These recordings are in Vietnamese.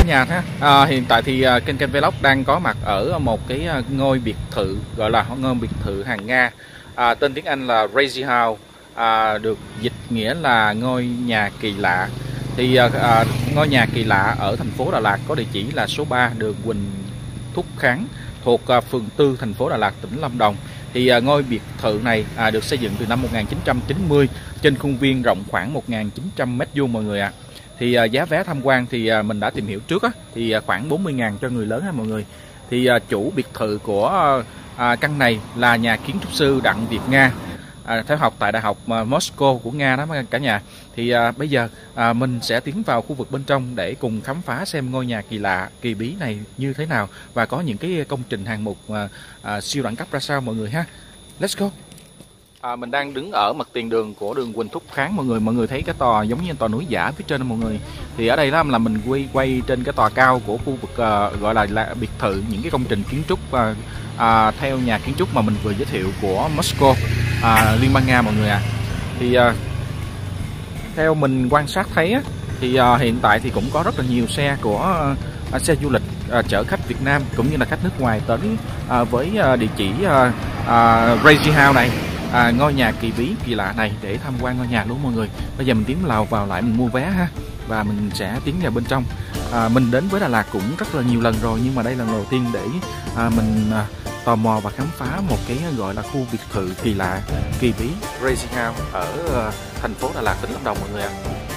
nhà ha. Hiện tại thì kênh Vlog đang có mặt ở một cái ngôi biệt thự gọi là ngôi biệt thự hàng Nga, tên tiếng Anh là Crazy House, được dịch nghĩa là ngôi nhà kỳ lạ. Thì ngôi nhà kỳ lạ ở thành phố Đà Lạt có địa chỉ là số 3 đường Huỳnh Thúc Kháng thuộc phường 4 thành phố Đà Lạt, tỉnh Lâm Đồng. Thì ngôi biệt thự này được xây dựng từ năm 1990 trên khuôn viên rộng khoảng 1.900 m² mọi người ạ. Thì giá vé tham quan thì mình đã tìm hiểu trước á, thì khoảng 40.000 cho người lớn ha mọi người. Thì chủ biệt thự của căn này là nhà kiến trúc sư Đặng Việt Nga, theo học tại Đại học Moscow của Nga đó cả nhà. Thì bây giờ mình sẽ tiến vào khu vực bên trong để cùng khám phá xem ngôi nhà kỳ lạ, kỳ bí này như thế nào và có những cái công trình hàng mục siêu đẳng cấp ra sao mọi người ha. Let's go. Mình đang đứng ở mặt tiền đường của đường Huỳnh Thúc Kháng mọi người thấy cái tòa giống như tòa núi giả phía trên đó mọi người. Thì ở đây là mình quay trên cái tòa cao của khu vực gọi là biệt thự, những cái công trình kiến trúc theo nhà kiến trúc mà mình vừa giới thiệu của Moscow, Liên bang Nga mọi người ạ. Thì theo mình quan sát thấy á, thì hiện tại thì cũng có rất là nhiều xe của xe du lịch chở khách Việt Nam cũng như là khách nước ngoài tới với địa chỉ Crazy House này, ngôi nhà kỳ bí kỳ lạ này để tham quan ngôi nhà luôn mọi người. Bây giờ mình tiến vào lại mình mua vé ha, và mình sẽ tiến vào bên trong. Mình đến với Đà Lạt cũng rất là nhiều lần rồi, nhưng mà đây là lần đầu tiên để mình tò mò và khám phá một cái gọi là khu biệt thự kỳ lạ, kỳ bí Crazy House ở thành phố Đà Lạt, tỉnh Lâm Đồng mọi người ạ.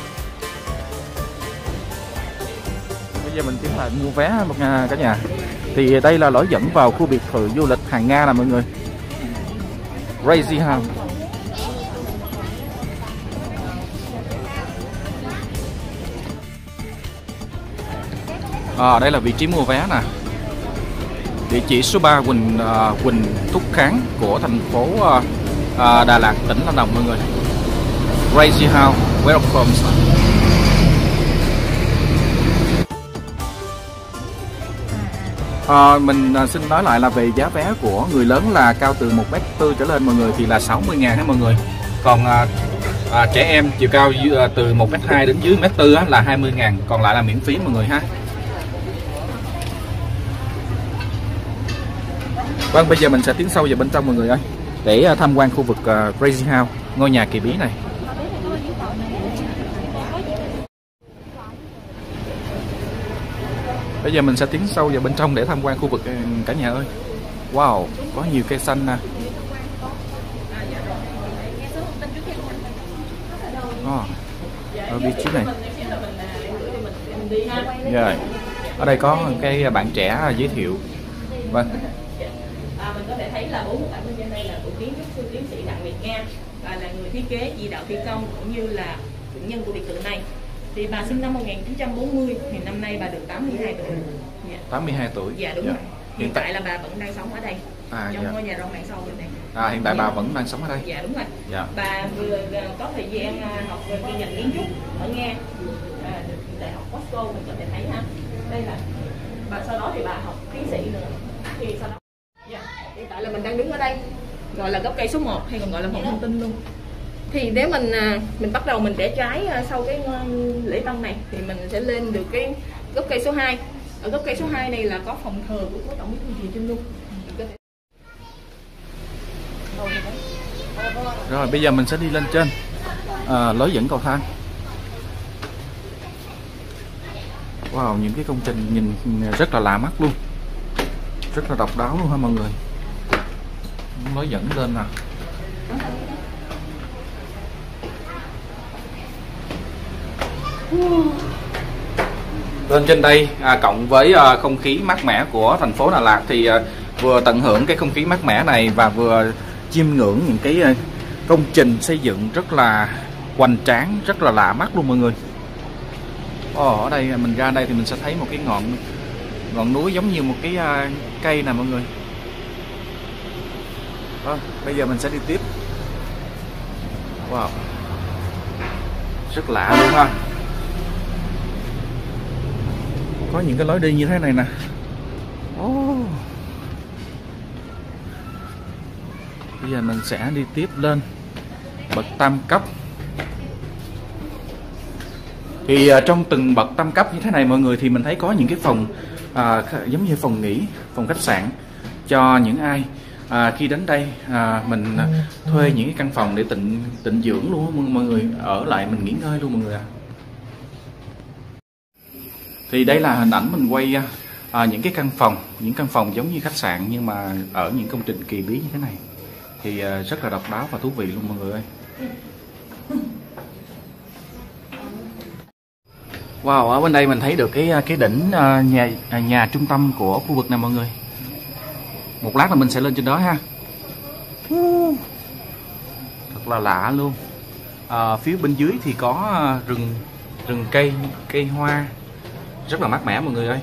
Bây giờ mình tiến lại mua vé cả nhà. Thì đây là lối dẫn vào khu biệt thự du lịch hàng Nga nè mọi người, Crazy House. Đây là vị trí mua vé nè. Địa chỉ số 3 Huỳnh Thúc Kháng của thành phố Đà Lạt, tỉnh Lâm Đồng mọi người. Crazy House, welcome. Mình xin nói lại là về giá vé của người lớn là cao từ 1m4 trở lên mọi người thì là 60.000 ha mọi người. Còn trẻ em chiều cao từ 1m2 đến dưới 1m4 là 20.000, còn lại là miễn phí mọi người ha. Vâng, bây giờ mình sẽ tiến sâu vào bên trong mọi người ơi, để tham quan khu vực Crazy House, ngôi nhà kỳ bí này. Bây giờ mình sẽ tiến sâu vào bên trong để tham quan khu vực cả nhà ơi. Wow, có nhiều cây xanh nè. Ở vị trí này. Rồi, ở đây có cái bạn trẻ giới thiệu. Vâng. Mình có thể thấy là 4 bạn bên trên đây là của kiến trúc sư tiến sĩ Đặng Việt Nga, và là người thiết kế, chỉ đạo thi công cũng như là chủ nhân của biệt thự này. Thì bà sinh năm 1940, thì năm nay bà được 82 tuổi. 82 tuổi. Dạ đúng rồi. Hiện tại là bà vẫn đang sống ở đây, trong ngôi nhà rộng đằng sau bên này. Hiện tại bà vẫn đang sống ở đây. Dạ đúng rồi. Dạ. Bà vừa có thời gian học về chuyên ngành kiến trúc ở Nga, được Đại học Moscow mình có thể thấy ha. Đây là bà, sau đó thì bà học tiến sĩ nữa. Thì sau đó hiện tại là mình đang đứng ở đây, gọi là gốc cây số 1 hay còn gọi là phòng thông tin luôn. Thì nếu mình bắt đầu mình để trái sau cái lễ tân này thì mình sẽ lên được cái gốc cây số 2. Ở gốc cây số 2 này là có phòng thờ của cố tổng bí thư Trường Trinh luôn. Rồi bây giờ mình sẽ đi lên trên lối dẫn cầu thang. Wow, những cái công trình nhìn rất là lạ mắt luôn, rất là độc đáo luôn ha mọi người. Lối dẫn lên nè. Lên trên đây cộng với không khí mát mẻ của thành phố Đà Lạt thì vừa tận hưởng cái không khí mát mẻ này và vừa chiêm ngưỡng những cái công trình xây dựng rất là hoành tráng, rất là lạ mắt luôn mọi người. Ở đây mình ra đây thì mình sẽ thấy một cái ngọn núi giống như một cái cây nè mọi người. Bây giờ mình sẽ đi tiếp. Wow, rất lạ luôn ha. Có những cái lối đi như thế này nè. Bây giờ mình sẽ đi tiếp lên bậc tam cấp. Thì trong từng bậc tam cấp như thế này mọi người, thì mình thấy có những cái phòng giống như phòng nghỉ, phòng khách sạn cho những ai khi đến đây mình thuê những cái căn phòng để tịnh dưỡng luôn mọi người, ở lại mình nghỉ ngơi luôn mọi người ạ. Thì đây là hình ảnh mình quay những cái căn phòng giống như khách sạn nhưng mà ở những công trình kỳ bí như thế này, thì rất là độc đáo và thú vị luôn mọi người ơi. Wow, ở bên đây mình thấy được cái đỉnh nhà trung tâm của khu vực này mọi người. Một lát là mình sẽ lên trên đó ha. Thật là lạ luôn. Phía bên dưới thì có rừng cây hoa rất là mát mẻ mọi người ơi.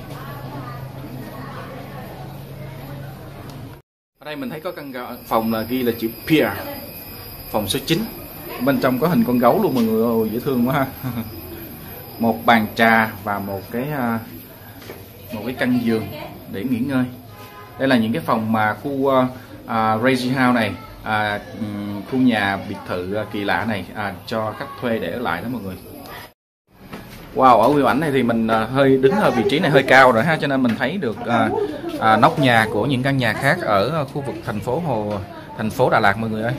Ở đây mình thấy có căn phòng là ghi là chữ Pier, phòng số 9. Bên trong có hình con gấu luôn mọi người ơi, dễ thương quá ha. Một bàn trà và một cái căn giường để nghỉ ngơi. Đây là những cái phòng mà khu Crazy House này, khu nhà biệt thự kỳ lạ này cho khách thuê để ở lại đó mọi người. Wow, ở view ảnh này thì mình hơi đứng ở vị trí này hơi cao rồi ha, cho nên mình thấy được nóc nhà của những căn nhà khác ở khu vực thành phố Đà Lạt mọi người ơi.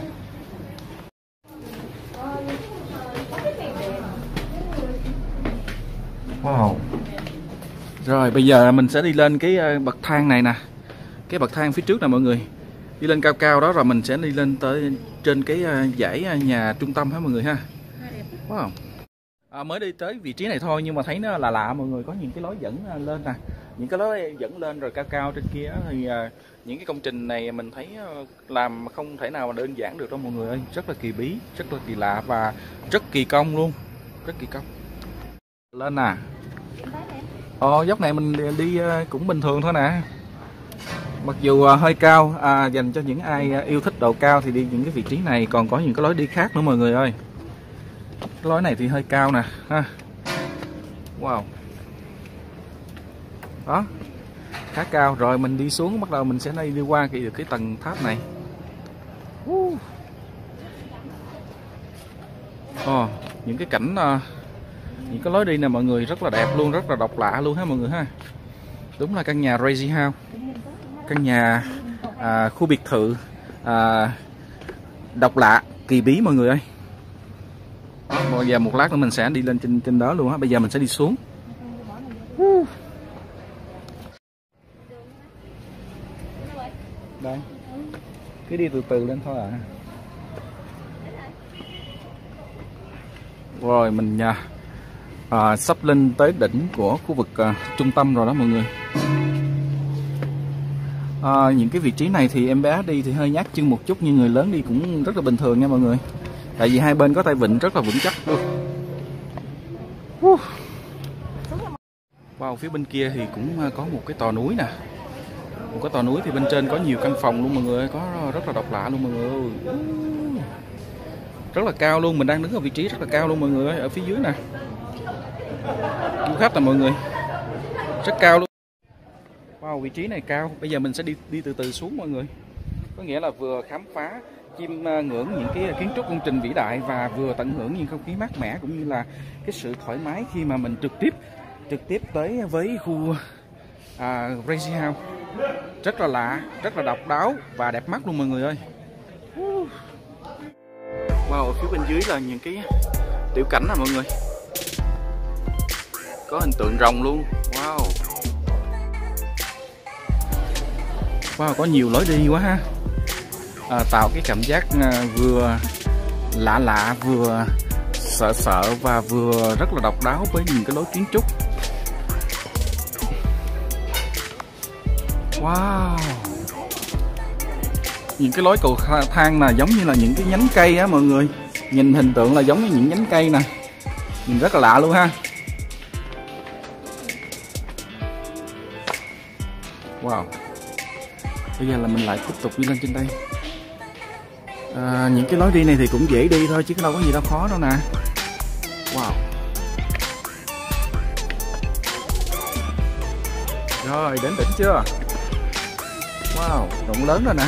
Wow. Rồi bây giờ mình sẽ đi lên cái bậc thang này nè. Cái bậc thang phía trước nè mọi người. Đi lên cao cao đó rồi mình sẽ đi lên tới trên cái dãy nhà trung tâm hết mọi người ha. Wow. Mới đi tới vị trí này thôi nhưng mà thấy nó là lạ mọi người, có những cái lối dẫn lên nè. Những cái lối dẫn lên rồi cao cao trên kia thì những cái công trình này mình thấy làm không thể nào mà đơn giản được đâu mọi người ơi. Rất là kỳ bí, rất là kỳ lạ và rất kỳ công luôn. Rất kỳ công. Lên nè. Dốc này mình đi cũng bình thường thôi nè. Mặc dù hơi cao, dành cho những ai yêu thích độ cao thì đi những cái vị trí này. Còn có những cái lối đi khác nữa mọi người ơi. Cái lối này thì hơi cao nè ha. Wow. Đó. Khá cao. Rồi mình đi xuống, bắt đầu mình sẽ đi qua cái tầng tháp này. Những cái cảnh những cái lối đi này mọi người rất là đẹp luôn, rất là độc lạ luôn ha mọi người ha. Đúng là căn nhà Crazy House. Căn nhà khu biệt thự độc lạ, kỳ bí mọi người ơi. Bây giờ một lát nữa mình sẽ đi lên trên đó luôn á. Bây giờ mình sẽ đi xuống. Đây. Cứ đi từ từ lên thôi ạ. Rồi mình sắp lên tới đỉnh của khu vực trung tâm rồi đó mọi người. Những cái vị trí này thì em bé đi thì hơi nhát chân một chút, nhưng người lớn đi cũng rất là bình thường nha mọi người. Tại vì hai bên có tay vịn rất là vững chắc luôn. Wow, phía bên kia thì cũng có một cái tòa núi nè. Một cái tòa núi thì bên trên có nhiều căn phòng luôn mọi người ơi, có rất là độc lạ luôn mọi người ơi. Rất là cao luôn, mình đang đứng ở vị trí rất là cao luôn mọi người ơi, ở phía dưới nè. Du khách nè mọi người. Rất cao luôn. Wow, vị trí này cao. Bây giờ mình sẽ đi từ từ xuống mọi người. Có nghĩa là vừa khám phá, chiêm ngưỡng những cái kiến trúc công trình vĩ đại và vừa tận hưởng những không khí mát mẻ cũng như là cái sự thoải mái khi mà mình trực tiếp tới với khu Crazy House. Rất là lạ, rất là độc đáo và đẹp mắt luôn mọi người ơi. Wow, ở phía bên dưới là những cái tiểu cảnh nè mọi người. Có hình tượng rồng luôn. Wow. Wow, có nhiều lối đi quá ha. Tạo cái cảm giác vừa lạ vừa sợ và vừa rất là độc đáo với những cái lối kiến trúc. Wow. Những cái lối cầu thang là giống như là những cái nhánh cây á mọi người. Nhìn hình tượng là giống như những nhánh cây nè. Nhìn rất là lạ luôn ha. Wow. Bây giờ là mình lại tiếp tục đi lên trên đây. Những cái lối đi này thì cũng dễ đi thôi chứ đâu có gì đâu khó đâu nè. Wow. Rồi đến đỉnh chưa? Wow, rộng lớn rồi nè.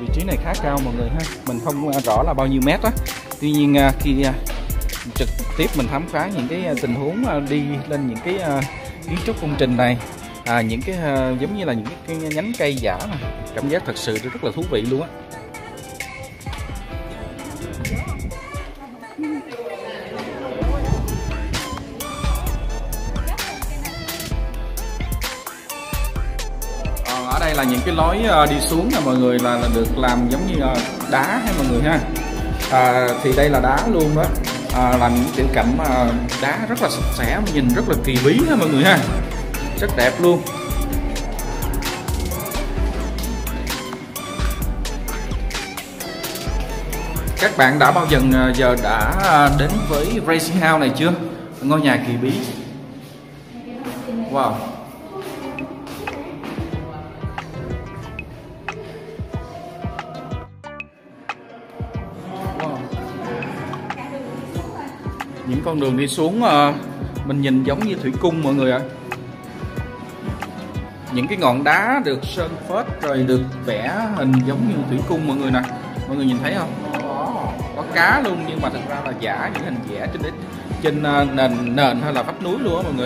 Vị trí này khá cao mọi người ha. Mình không rõ là bao nhiêu mét á. Tuy nhiên khi trực tiếp mình khám phá những cái tình huống đi lên những cái kiến trúc công trình này, những cái giống như là những cái nhánh cây giả này, cảm giác thật sự rất là thú vị luôn á. Ở đây là những cái lối đi xuống nè mọi người, là được làm giống như đá ha mọi người ha. Thì đây là đá luôn đó, làm những tiểu cảnh mà đá rất là sạch sẽ, nhìn rất là kỳ bí ha mọi người ha, rất đẹp luôn. Các bạn đã bao giờ đã đến với Crazy House này chưa? Ngôi nhà kỳ bí. Wow. Những con đường đi xuống mình nhìn giống như thủy cung mọi người ạ. Những cái ngọn đá được sơn phết rồi được vẽ hình giống như thủy cung mọi người nè. Mọi người nhìn thấy không? Có cá luôn, nhưng mà thực ra là giả, những hình vẽ trên nền hay là vách núi luôn á mọi người.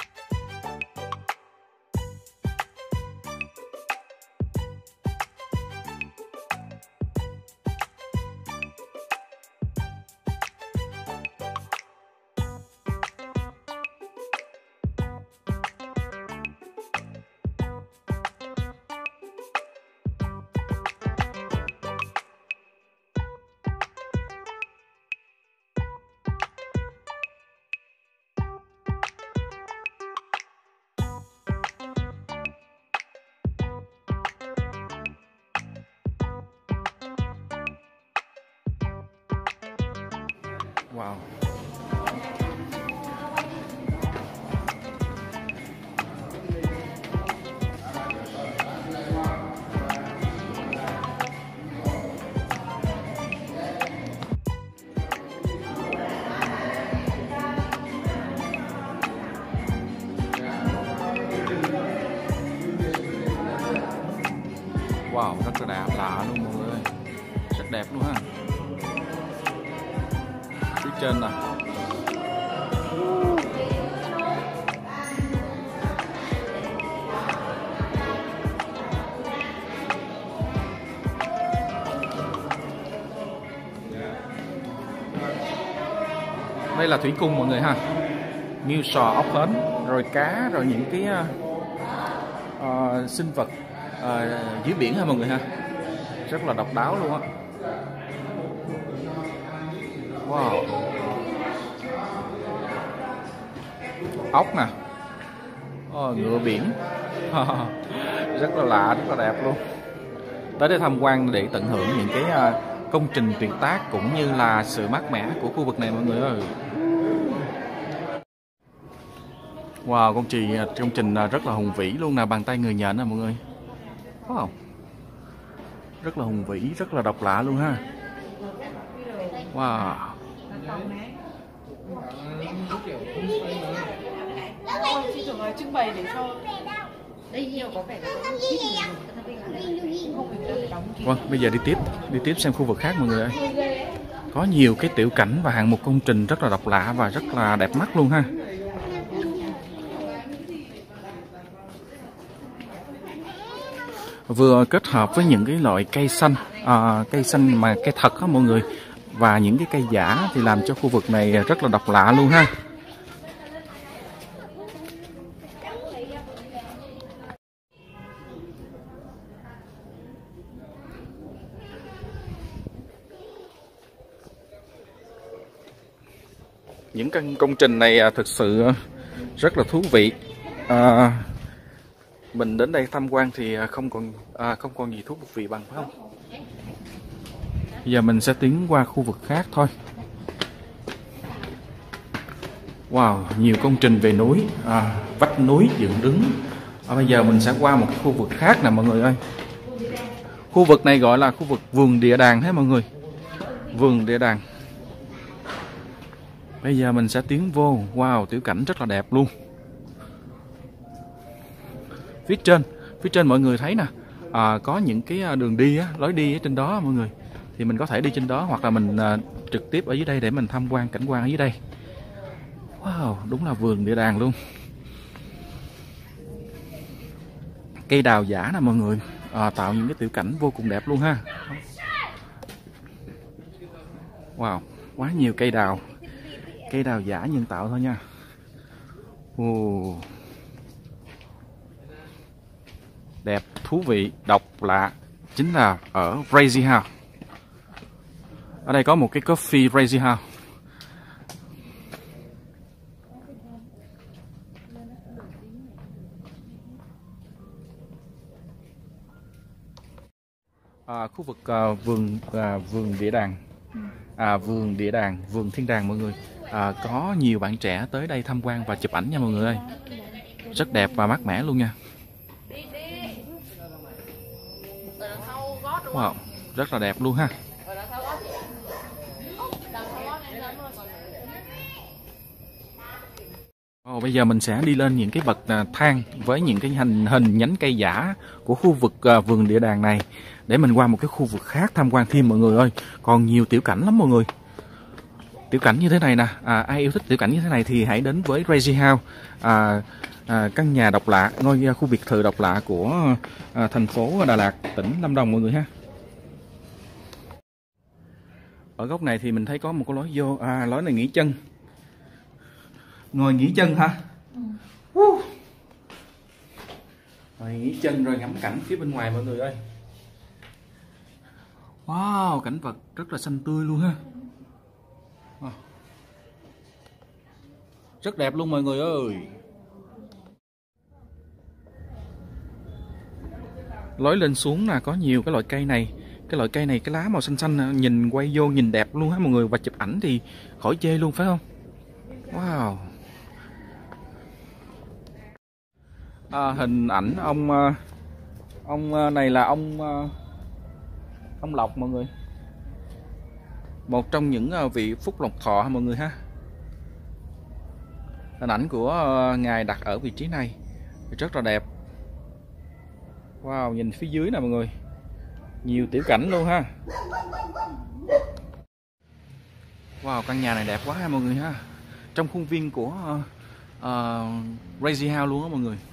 Wow. Wow, rất là đẹp, lạ luôn mọi người, rất đẹp luôn ha. Phía trên nè. Đây là thủy cung mọi người ha. Nghêu sò, ốc hến, rồi cá, rồi những cái sinh vật dưới biển ha mọi người ha. Rất là độc đáo luôn á. Wow. Ốc nè, ngựa biển. Rất là lạ, rất là đẹp luôn. Tới đây tham quan để tận hưởng những cái công trình tuyệt tác cũng như là sự mát mẻ của khu vực này mọi người ơi. Wow, công trình rất là hùng vĩ luôn nè, bàn tay người nhện nè mọi người. Wow. Rất là hùng vĩ, rất là độc lạ luôn ha. Wow. Trưng bày để cho Vâng, bây giờ đi tiếp xem khu vực khác mọi người ơi. Có nhiều cái tiểu cảnh và hạng mục công trình rất là độc lạ và rất là đẹp mắt luôn ha. Vừa kết hợp với những cái loại cây xanh mà cây thật á mọi người, và những cái cây giả thì làm cho khu vực này rất là độc lạ luôn ha. Những căn công trình này thực sự rất là thú vị. Mình đến đây tham quan thì không còn gì thú vị bằng, phải không? Bây giờ mình sẽ tiến qua khu vực khác thôi. Wow, nhiều công trình về núi, vách núi dựng đứng. Bây giờ mình sẽ qua một cái khu vực khác nè mọi người ơi. Khu vực này gọi là khu vực vườn địa đàng hết mọi người. Vườn địa đàng. Bây giờ mình sẽ tiến vô. Wow, tiểu cảnh rất là đẹp luôn. Phía trên mọi người thấy nè, có những cái đường đi á, lối đi ở trên đó mọi người, thì mình có thể đi trên đó hoặc là mình trực tiếp ở dưới đây để mình tham quan cảnh quan ở dưới đây. Wow, đúng là vườn địa đàng luôn. Cây đào giả nè mọi người, tạo những cái tiểu cảnh vô cùng đẹp luôn ha. Wow, quá nhiều cây đào giả nhân tạo thôi nha. Đẹp, thú vị, độc lạ, chính là ở Crazy House. Ở đây có một cái coffee Crazy House. Khu vực vườn địa đàng, vườn thiên đàng mọi người. Có nhiều bạn trẻ tới đây tham quan và chụp ảnh nha mọi người ơi. Rất đẹp và mát mẻ luôn nha. Wow, rất là đẹp luôn ha. Bây giờ mình sẽ đi lên những cái bậc thang với những cái hình nhánh cây giả của khu vực vườn địa đàng này, để mình qua một cái khu vực khác tham quan thêm mọi người ơi. Còn nhiều tiểu cảnh lắm mọi người. Tiểu cảnh như thế này nè, ai yêu thích tiểu cảnh như thế này thì hãy đến với Crazy House, căn nhà độc lạ, khu biệt thự độc lạ của thành phố Đà Lạt, tỉnh Lâm Đồng mọi người ha. Ở góc này thì mình thấy có một cái lối vô, lối này nghỉ chân. Ngồi nghỉ chân hả? Ngồi nghỉ chân rồi ngắm cảnh phía bên ngoài mọi người ơi. Wow, cảnh vật rất là xanh tươi luôn ha. Rất đẹp luôn mọi người ơi. Lối lên xuống là có nhiều cái loại cây này. Cái loại cây này, cái lá màu xanh xanh, nhìn quay vô nhìn đẹp luôn á mọi người. Và chụp ảnh thì khỏi chê luôn phải không? Wow. Hình ảnh ông này là ông Lộc mọi người. Một trong những vị Phúc Lộc Thọ mọi người ha. Hình ảnh của ngài đặt ở vị trí này rất là đẹp. Wow, nhìn phía dưới nè mọi người, nhiều tiểu cảnh luôn ha. Wow, căn nhà này đẹp quá ha mọi người ha. Trong khuôn viên của Crazy House luôn á mọi người.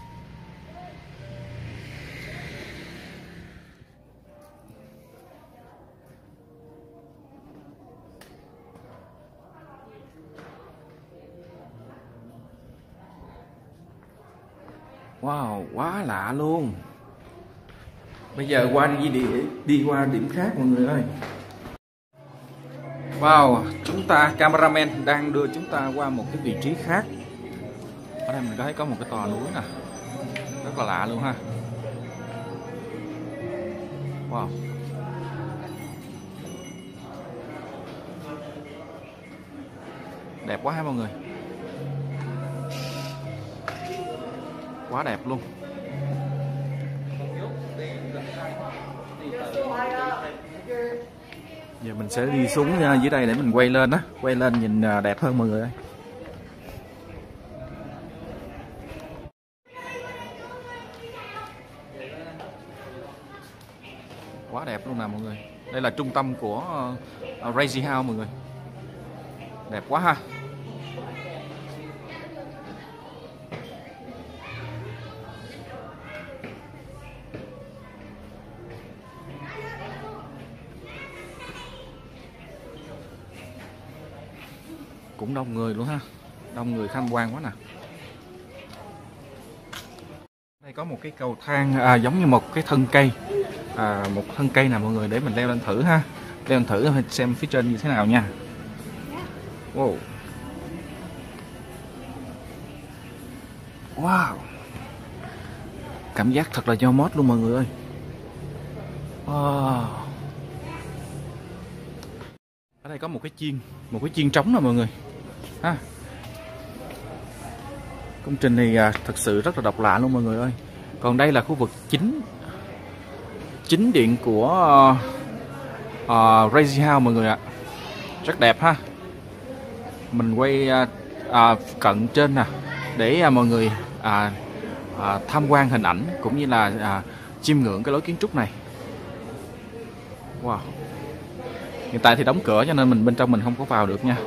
Wow, quá lạ luôn. Bây giờ đi qua điểm khác mọi người ơi. Wow, cameraman đang đưa chúng ta qua một cái vị trí khác. Ở đây mình thấy có một cái tòa núi nè, rất là lạ luôn ha. Wow. Đẹp quá ha mọi người. Quá đẹp luôn. Giờ mình sẽ đi xuống dưới đây để mình quay lên á, quay lên nhìn đẹp hơn mọi người ơi. Quá đẹp luôn nè mọi người. Đây là trung tâm của Crazy House mọi người. Đẹp quá ha. Cũng đông người luôn ha, đông người tham quan quá nè. Đây có một cái cầu thang giống như một cái thân cây, một thân cây nè mọi người, để mình leo lên thử ha, leo lên thử xem phía trên như thế nào nha. Wow, wow, cảm giác thật là do mót luôn mọi người ơi. Wow. Ở đây có một cái chiên trống nè mọi người ha. Công trình này thật sự rất là độc lạ luôn mọi người ơi. Còn đây là khu vực chính điện của Crazy House mọi người ạ. Rất đẹp ha. Mình quay cận trên nè để mọi người tham quan hình ảnh cũng như là chiêm ngưỡng cái lối kiến trúc này. Wow. Hiện tại thì đóng cửa cho nên mình bên trong mình không có vào được nha.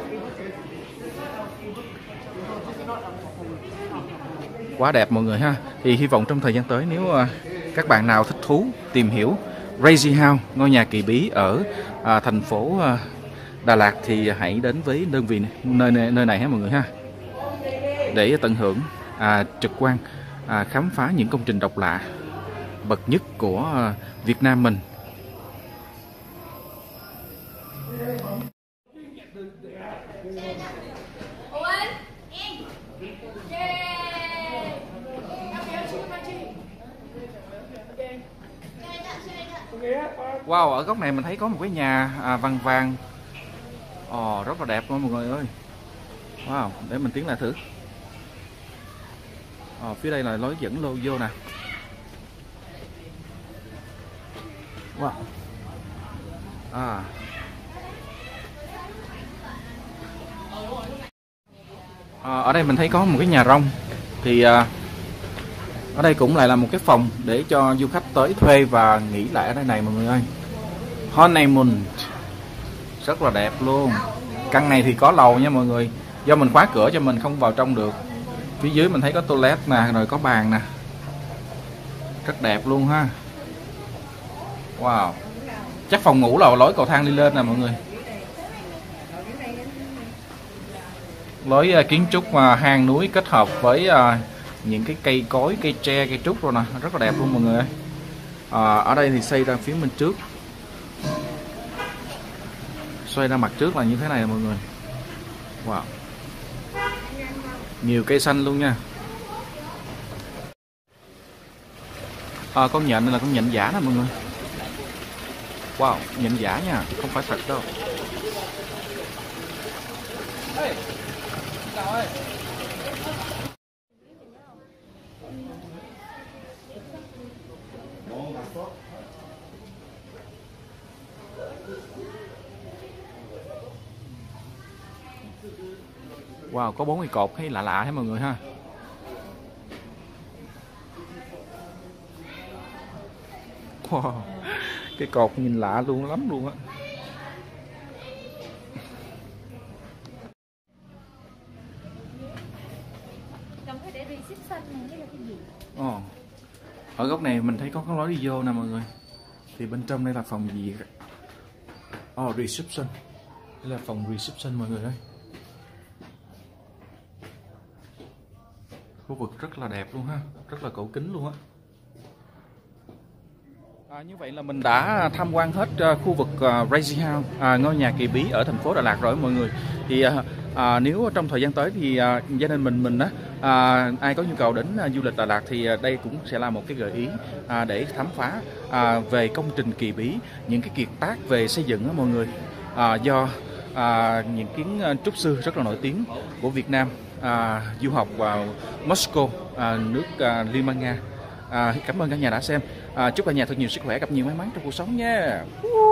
Quá đẹp mọi người ha. Thì hy vọng trong thời gian tới nếu các bạn nào thích thú tìm hiểu Crazy House, ngôi nhà kỳ bí ở thành phố Đà Lạt thì hãy đến với đơn vị nơi này ha mọi người ha, để tận hưởng trực quan khám phá những công trình độc lạ bậc nhất của Việt Nam mình. Wow, ở góc này mình thấy có một cái nhà vàng vàng. Ồ, rất là đẹp luôn mọi người ơi. Wow, để mình tiến lại thử. Phía đây là lối dẫn lô vô nè. Wow. Ở đây mình thấy có một cái nhà rông. Thì ở đây cũng lại là một cái phòng để cho du khách tới thuê và nghỉ lại ở đây này mọi người ơi. Honeymoon. Rất là đẹp luôn. Căn này thì có lầu nha mọi người. Do mình khóa cửa cho mình không vào trong được. Phía dưới mình thấy có toilet nè, rồi có bàn nè. Rất đẹp luôn ha. Wow. Chắc phòng ngủ là lối cầu thang đi lên nè mọi người. Lối kiến trúc hang núi kết hợp với những cái cây cối, cây tre, cây trúc rồi nè, rất là đẹp luôn mọi người ơi. Ở đây thì xây ra phía bên trước, xoay ra mặt trước là như thế này mọi người. Wow, nhiều cây xanh luôn nha. Con nhện này là con nhện giả nè mọi người. Wow, nhện giả nha, không phải thật đâu. Wow, có 4 cây cột hay lạ lạ hết mọi người ha. Wow, cái cột nhìn lạ luôn lắm luôn á. Ở góc này mình thấy có lối đi vô nè mọi người. Thì bên trong đây là phòng gì? Reception. Đây là phòng reception mọi người ơi. Khu vực rất là đẹp luôn ha, rất là cổ kính luôn á. Như vậy là mình đã tham quan hết khu vực Crazy House, ngôi nhà kỳ bí ở thành phố Đà Lạt rồi mọi người. Thì nếu trong thời gian tới thì gia đình mình ai có nhu cầu đến du lịch Đà Lạt thì đây cũng sẽ là một cái gợi ý để khám phá về công trình kỳ bí, những cái kiệt tác về xây dựng đó mọi người, do những kiến trúc sư rất là nổi tiếng của Việt Nam du học vào Moscow, nước Liên bang Nga. Cảm ơn cả nhà đã xem. Chúc cả nhà thật nhiều sức khỏe, gặp nhiều may mắn trong cuộc sống nha.